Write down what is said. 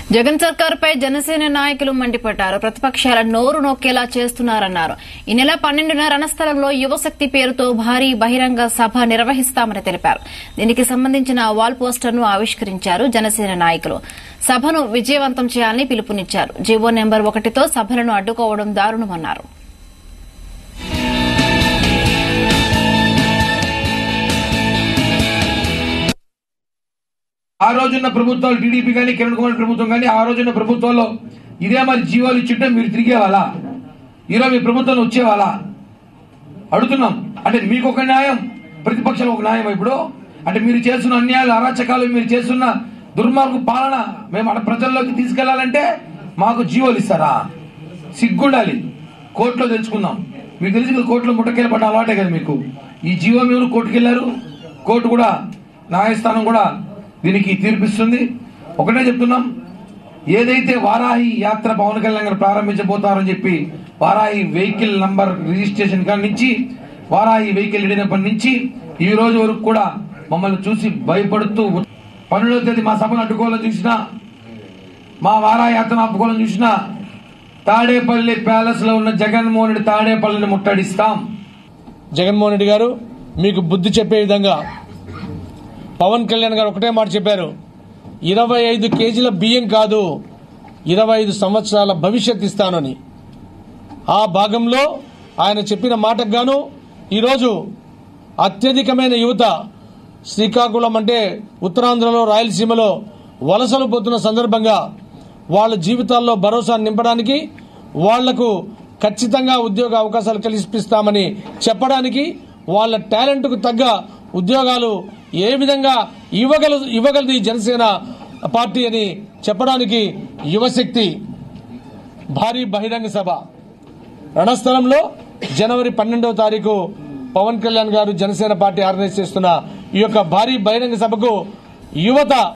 జగన్ సర్కార్పై జనసేన నాయకులు మండిపడ్డారు. ప్రతిపక్షాల నోరు నొక్కేలా చేస్తున్నారన్నారు. ఈ నెల 12న రణస్థలంలో యువశక్తి పేరుతో భారీ బహిరంగ సభ నిర్వహిస్తామని తెలిపారు. దీనికి సంబంధించిన వాల్ పోస్టర్ను ఆవిష్కరించారు జనసేన నాయకులు. సభను విజయవంతం చేయాలని పిలుపునిచ్చారు. జీవో నెంబర్ 1తో సభలను అడ్డుకోవడం దారుణమన్నారు. ఆ రోజున్న ప్రభుత్వాలు టీడీపీ కానీ కిరణ్ కుమార్ ప్రభుత్వం కానీ ఆ రోజున్న ప్రభుత్వంలో ఇదే మరి జీవోలు ఇచ్చుంటే మీరు తిరిగేవాళ్ళ? ఈరోజు మీ ప్రభుత్వం వచ్చేవాళ్ళ? అడుగుతున్నాం. అంటే మీకు ఒక న్యాయం, ప్రతిపక్షాలు ఒక న్యాయం. ఇప్పుడు అంటే మీరు చేస్తున్న అన్యాయాలు, అరాచకాలు, మీరు చేస్తున్న దుర్మార్గ పాలన మేము అక్కడ ప్రజల్లోకి తీసుకెళ్లాలంటే మాకు జీవోలు ఇస్తారా? సిగ్గుండాలి. కోర్టులో తెచ్చుకుందాం. మీకు తెలిసి కోర్టులో ముట్టకెళ్ళి పడ్డ అలవాటే కదా మీకు. ఈ జీవో మీరు కోర్టుకు వెళ్లారు. కోర్టు కూడా, న్యాయస్థానం కూడా దీనికి తీర్పిస్తుంది. ఒకటే చెప్తున్నాం, ఏదైతే వారాహి యాత్ర పవన్ కళ్యాణ్ గారు ప్రారంభించబోతారని చెప్పి వారాహి వెహికల్ నంబర్ రిజిస్ట్రేషన్ కాడి నుంచి, వారాహి వెహికల్ ఇడినప్పటి నుంచి ఈ రోజు వరకు కూడా మమ్మల్ని చూసి భయపడుతూ 12వ తేదీ మా సభను అడ్డుకోవాలని చూసినా, మా వారాహి యాత్రను ఆపుకోవాలని చూసినా, తాడేపల్లి ప్యాలెస్ లో ఉన్న జగన్మోహన్ రెడ్డి తాడేపల్లిని ముట్టడిస్తాం. జగన్మోహన్ రెడ్డి గారు మీకు బుద్ధి చెప్పే విధంగా పవన్ కళ్యాణ్ గారు ఒకటే మాట చెప్పారు. 25 కేజీల బియ్యం కాదు, 25 సంవత్సరాల భవిష్యత్ ఇస్తానని. ఆ భాగంలో ఆయన చెప్పిన మాటకు గాను ఈరోజు అత్యధికమైన యువత శ్రీకాకుళం అంటే ఉత్తరాంధ్రలో, రాయలసీమలో వలసలు పోతున్న సందర్భంగా వాళ్ళ జీవితాల్లో భరోసా నింపడానికి, వాళ్లకు ఖచ్చితంగా ఉద్యోగ అవకాశాలు కల్పిస్తామని చెప్పడానికి, వాళ్ళ టాలెంట్కు తగ్గ ఉద్యోగాలు ఏ విధంగా ఇవ్వగలదు ఈ జనసేన పార్టీ అని చెప్పడానికి యువశక్తి భారీ బహిరంగ సభ రణస్థలంలో జనవరి 12వ తారీఖు పవన్ కళ్యాణ్ గారు జనసేన పార్టీ ఆర్గనైజ్ చేస్తున్న ఈ యొక్క భారీ బహిరంగ సభకు యువత